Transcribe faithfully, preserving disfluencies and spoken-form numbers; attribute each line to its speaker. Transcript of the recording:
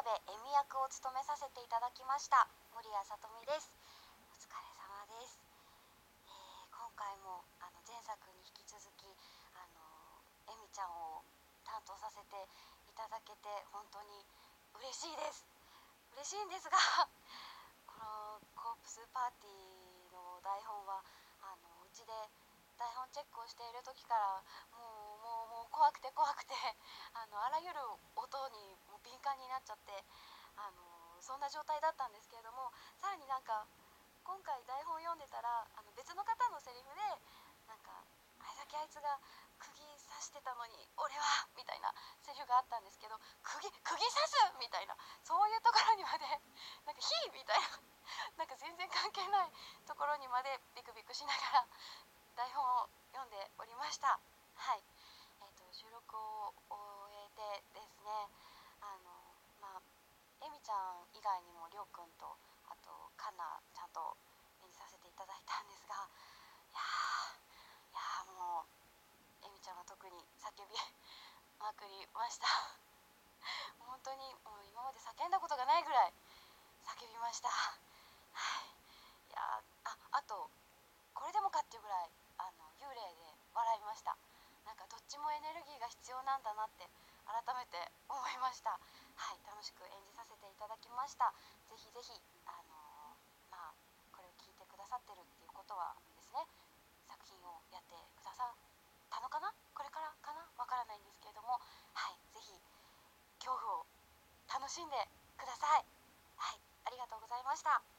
Speaker 1: エミ役を務めさせていただきました森谷さとみです。お疲れ様です。えー、今回もあの前作に引き続きあのエミちゃんを担当させていただけて本当に嬉しいです嬉しいんですがこのコープスパーティーの台本はあのうちで台本チェックをしている時からもうもうもう怖くて怖くてあのあらゆる音にもう敏感になっちゃってあのそんな状態だったんですけれども、さらになんか今回台本読んでたらあの別の方のセリフでなんかあれだけあいつが釘刺してたのに俺はみたいなセリフがあったんですけど、釘釘刺すみたいな、そういうところにまでなんかヒーみたいななんか全然関係ないところにまでビクビクしながら台本を読んでおりました。はい、えー、と収録を終えてですね、あのまあエミちゃん以外にもりょうくんとあとカンナちゃんと演じさせていただいたんですが、いやーいやーもうエミちゃんは特に叫びまくりました本当にもう今まで叫んだことがないぐらい叫びました。はい、いやーああとこれでもかっていうぐらいあの幽霊で笑いました。なんかどっちもエネルギーが必要なんだなって改めて思いました。はい、楽しく演じさせていただきました。ぜひぜひあのー、まあこれを聞いてくださってるっていうことはですね、作品をやってくださったのかな、これからかな、わからないんですけれども、はい、ぜひ恐怖を楽しんでください。はい、ありがとうございました。